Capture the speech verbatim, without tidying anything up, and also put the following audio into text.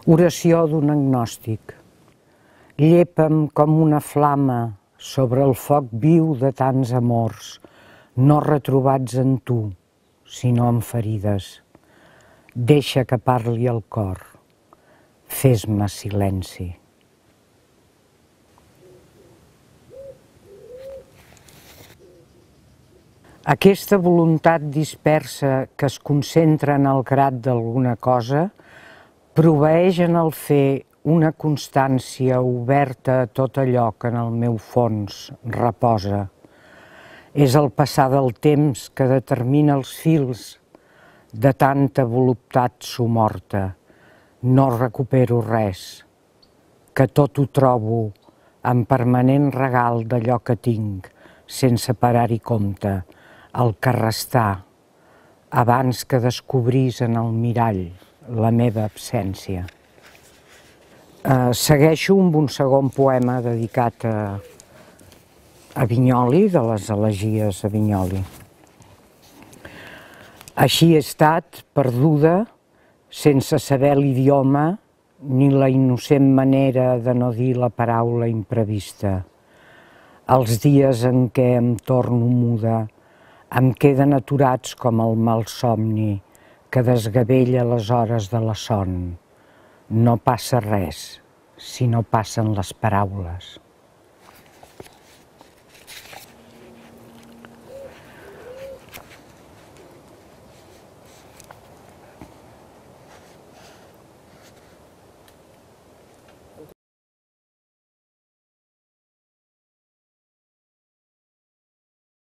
Oració d'un agnòstic. Llepa'm com una flama sobre el foc viu de tants amors, no retrobats en tu, sinó en ferides. Deixa que parli el cor. Fes-me silenci. Aquesta voluntat dispersa que es concentra en el grat d'alguna cosa proveeix en el fer una constància oberta a tot allò que en el meu fons reposa. És el passar del temps que determina els fils de tanta voluptat somorta. No recupero res, que tot ho trobo en permanent regal d'allò que tinc, sense parar-hi compte, el que restà, abans que descobrís en el mirall la meva absència. Eh, segueixo amb un segon poema dedicat a, a Vinyoli, de les elegies a Vinyoli. Així he estat, perduda, sense saber l'idioma ni la innocent manera de no dir la paraula imprevista. Els dies en què em torno muda em queden aturats com el malsomni que desgavella les hores de la son. No passa res si no passen les paraules.